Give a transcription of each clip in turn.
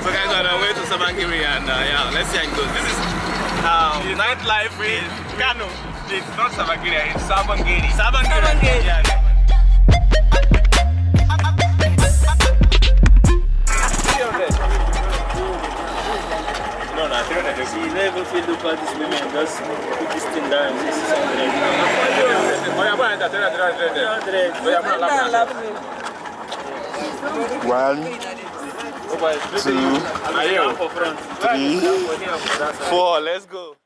So guys, we're on our way to Sabangiri and yeah, let's see how it goes. This is nightlife in Kano. It's not Sabangiri, it's Sabangiri. Sabangiri. Yeah. No, no, 300. You never feel look at these women just put this thing down and this is 4, let's go.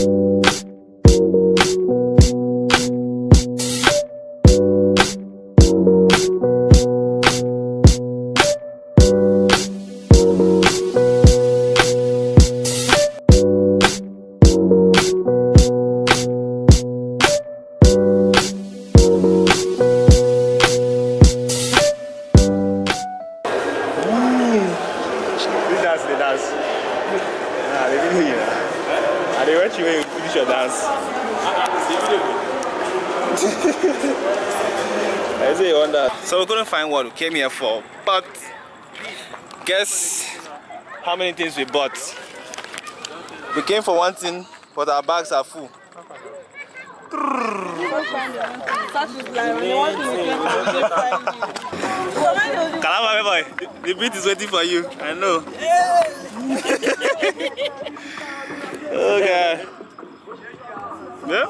So we couldn't find what we came here for, but guess how many things we bought? We came for one thing, but our bags are full. Kalama boy, the beat is waiting for you. I know. Okay. Yeah.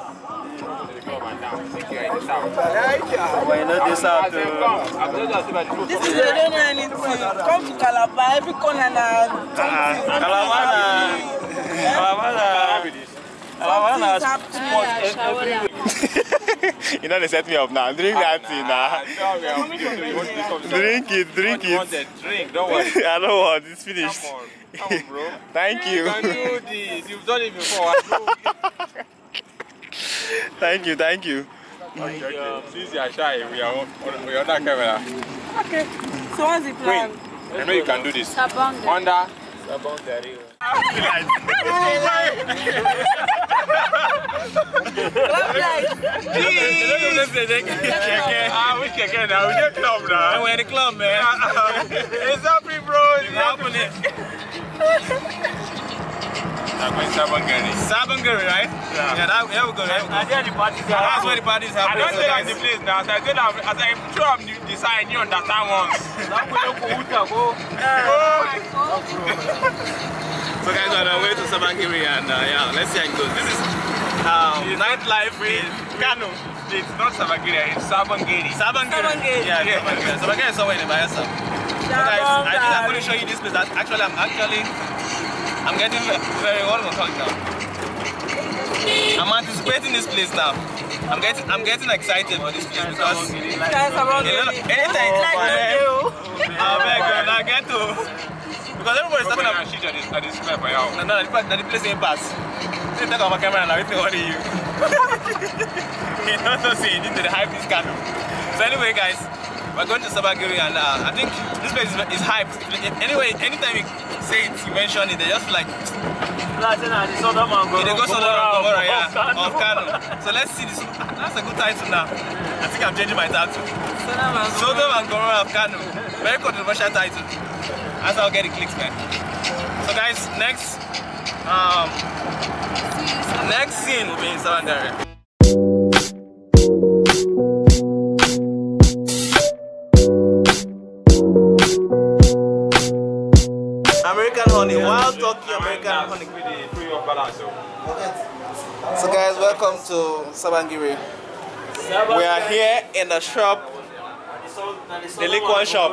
this out. This is they don't know anything. Come to Calabar, every corner now. You know they set me up now. Drink that thing now. Drink it. Drink, don't worry. I don't want. It's finished. Come on, bro. Thank you. You can do this. You've done it before. Thank you. Since you are shy, we are on that camera. Okay. So what's the plan? I know you can do this. Sabangiri. Under. Sabangiri. Which again now? We're in the club now. We're in the club, man. It's happening, bro. It's happening. Sabangiri, right? Yeah, there we go. That's where the parties happen. I don't say that's the place now. So I said I'm sure I'm deciding you understand once. So guys, we're on our way to Sabangiri and yeah, let's see how it goes. This is nightlife in Kano. It's not Sabangiri, it's Sabangiri. Sabangiri. Yeah, Sabangiri. Sabangiri is somewhere in Bayelsa. So guys, I think I'm going to show you this place. Actually, I'm getting very, what am I calling now? I'm anticipating this place now. I'm getting excited for this place because anytime I get to, because everybody's talking about shit at this club. No, the place ain't pass. They talk about camera and everything only you. You don't see, you need to hype this Kano. So anyway, guys, we're going to Sabangiri and I think this place is hyped. Anyway, anytime you say it, you mention it, they just like they go Sodom of Kano. So let's see this. That's a good title now. I think I'm changing my title. Sodom and Gomorrah of Kano. Very controversial title. That's how I'll get the clicks, man. So guys, next scene will be in Sabangiri. American honey, wild turkey American honey. So guys, welcome to Sabangiri. We are here in the shop, the liquor shop.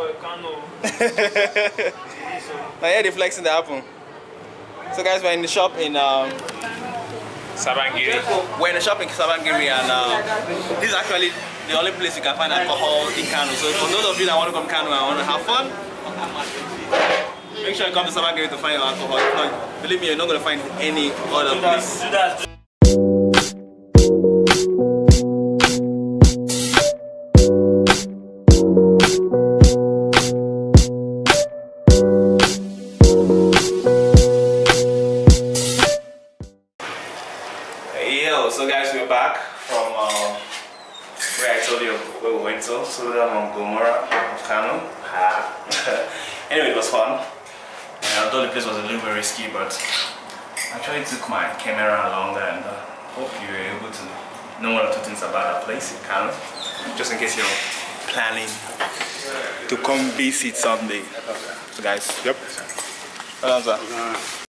Now here the flexing that happen. So guys, we're in the shop in Sabangiri. We're in the shop in Sabangiri and this is actually the only place you can find alcohol in Kano. So for those of you that want to come to Kano and want to have fun, make sure you come to Sabangiri to find your alcohol. If not, believe me, you're not going to find any other place. So guys, we're back from where I told you where we went to, Sodom and Gomorrah of Kano. Anyway, it was fun. I thought the place was a little bit risky, but I actually took my camera along and hope you were able to know one or two things about that place in Kano, just in case you're planning to come visit someday. So guys, yep. Well done, sir.